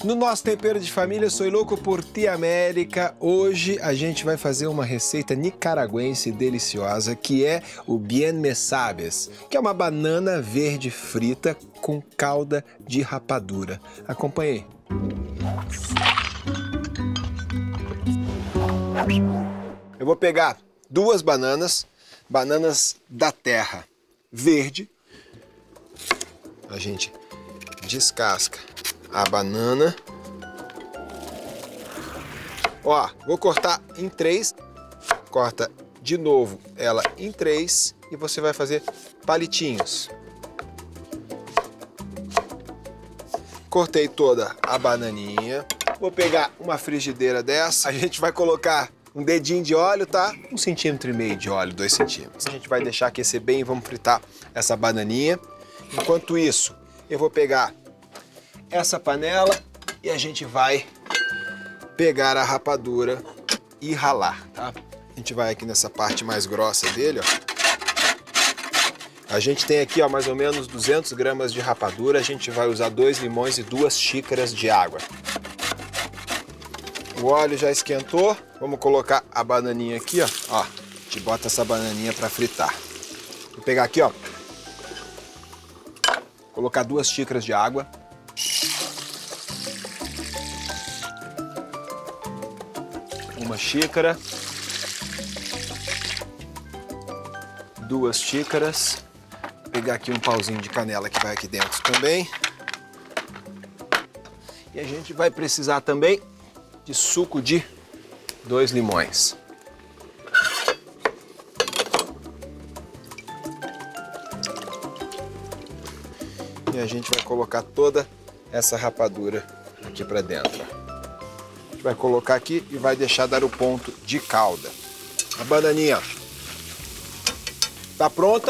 No nosso Tempero de Família, sou louco por Tia América. Hoje a gente vai fazer uma receita nicaragüense deliciosa, que é o bien me sabes, que é uma banana verde frita com calda de rapadura. Acompanhe. Eu vou pegar duas bananas da terra verde. A gente descasca a banana. Ó, vou cortar em 3. Corta de novo ela em 3 e você vai fazer palitinhos. Cortei toda a bananinha. Vou pegar uma frigideira dessa. A gente vai colocar um dedinho de óleo, tá? 1,5 centímetros de óleo, 2 centímetros. A gente vai deixar aquecer bem e vamos fritar essa bananinha. Enquanto isso, eu vou pegar essa panela e a gente vai pegar a rapadura e ralar, tá? A gente vai aqui nessa parte mais grossa dele, ó. A gente tem aqui, ó, mais ou menos 200 gramas de rapadura. A gente vai usar 2 limões e 2 xícaras de água. O óleo já esquentou. Vamos colocar a bananinha aqui, ó. Ó, a gente bota essa bananinha para fritar. Vou pegar aqui, ó. Colocar 2 xícaras de água. Uma xícara. 2 xícaras. Vou pegar aqui um pauzinho de canela que vai aqui dentro também. E a gente vai precisar também de suco de 2 limões. E a gente vai colocar toda essa rapadura aqui para dentro. A gente vai colocar aqui e vai deixar dar o ponto de calda. A bananinha tá pronta.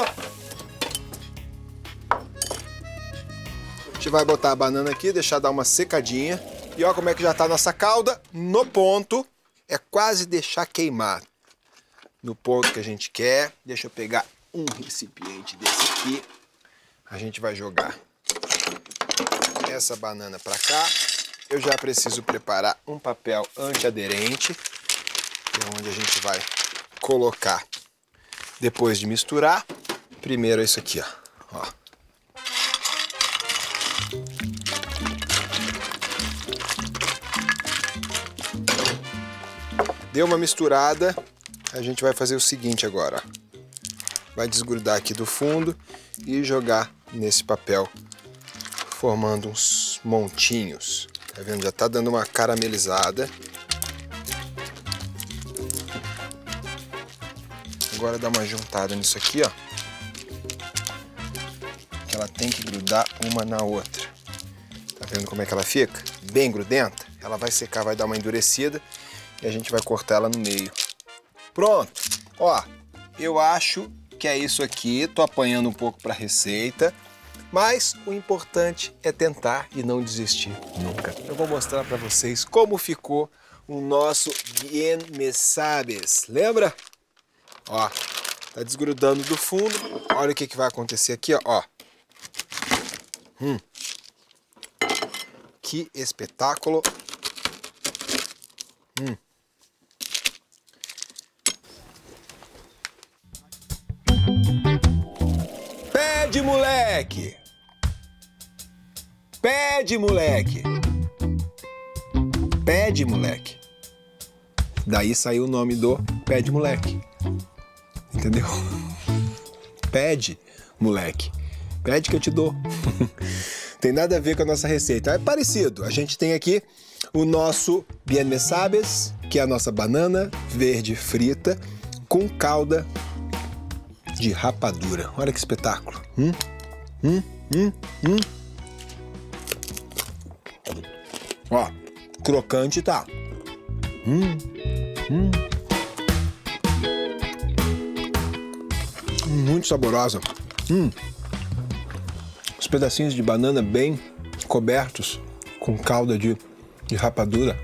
A gente vai botar a banana aqui, deixar dar uma secadinha. E olha como é que já tá a nossa calda no ponto. É quase deixar queimar. No ponto que a gente quer. Deixa eu pegar um recipiente desse aqui. A gente vai jogar essa banana para cá. Eu já preciso preparar um papel antiaderente, que é onde a gente vai colocar depois de misturar. Primeiro é isso aqui, ó. Deu uma misturada, a gente vai fazer o seguinte agora, ó. Vai desgrudar aqui do fundo e jogar nesse papel, formando uns montinhos. Tá vendo? Já tá dando uma caramelizada. Agora dá uma juntada nisso aqui, ó. Que ela tem que grudar uma na outra. Tá vendo como é que ela fica? Bem grudenta. Ela vai secar, vai dar uma endurecida e a gente vai cortar ela no meio. Pronto. Ó, eu acho que é isso aqui. Tô apanhando um pouco para a receita. Mas o importante é tentar e não desistir nunca. Eu vou mostrar para vocês como ficou o nosso bien me sabes. Lembra? Ó, tá desgrudando do fundo. Olha o que vai acontecer aqui, ó. Que espetáculo. Pede, moleque! Pede, moleque! Pede, moleque! Daí saiu o nome do Pede, moleque. Entendeu? Pede, moleque. Pede que eu te dou. Tem nada a ver com a nossa receita. É parecido. A gente tem aqui o nosso bien me sabes, que é a nossa banana verde frita com calda de rapadura. Olha que espetáculo. Ó, crocante tá. Muito saborosa. Os pedacinhos de banana bem cobertos com calda de rapadura.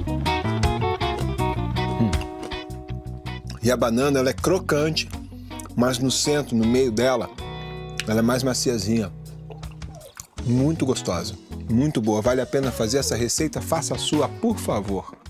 E a banana, ela é crocante, mas no centro, no meio dela, ela é mais maciazinha. Muito gostosa, muito boa. Vale a pena fazer essa receita? Faça a sua, por favor.